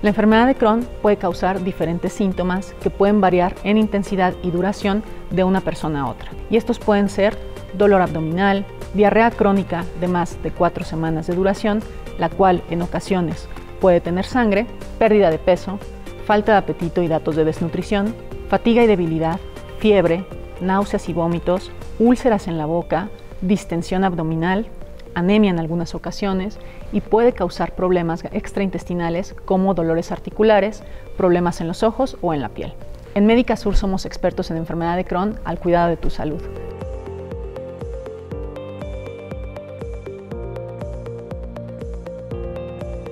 La enfermedad de Crohn puede causar diferentes síntomas que pueden variar en intensidad y duración de una persona a otra. Y estos pueden ser dolor abdominal, diarrea crónica de más de 4 semanas de duración, la cual en ocasiones puede tener sangre, pérdida de peso, falta de apetito y datos de desnutrición, fatiga y debilidad, fiebre, náuseas y vómitos, úlceras en la boca, distensión abdominal, anemia en algunas ocasiones y puede causar problemas extraintestinales como dolores articulares, problemas en los ojos o en la piel. En Médica Sur somos expertos en enfermedad de Crohn al cuidado de tu salud.